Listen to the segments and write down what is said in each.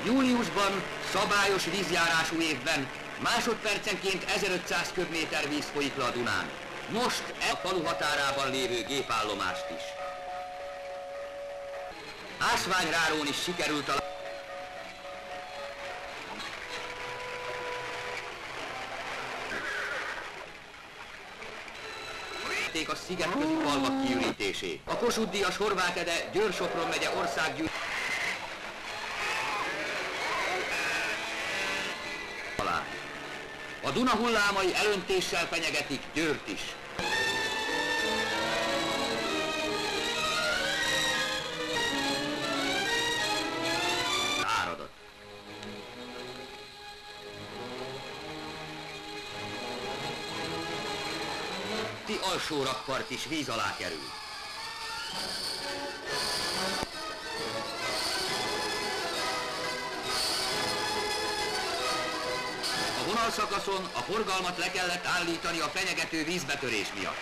Júliusban, szabályos vízjárású évben másodpercenként 1500 köbméter víz folyik le a Dunán. Most a falu határában lévő gépállomást is. Ásványrárón is sikerült a a szigetközi falvak kiürítését. A Kossuth-díjas Horváth Ede Győr-Sopron megye országgyűlés alá. A Duna hullámai elöntéssel fenyegetik Győrt is. Áradat. Ti alsó rakpart is víz alá kerül. A vonalszakaszon a forgalmat le kellett állítani a fenyegető vízbetörés miatt.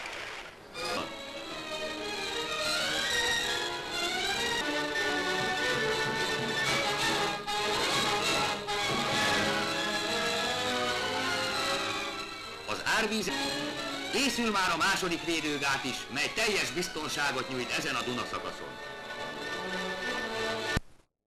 Az árvíz készül már a második védőgát is, mely teljes biztonságot nyújt ezen a Duna szakaszon.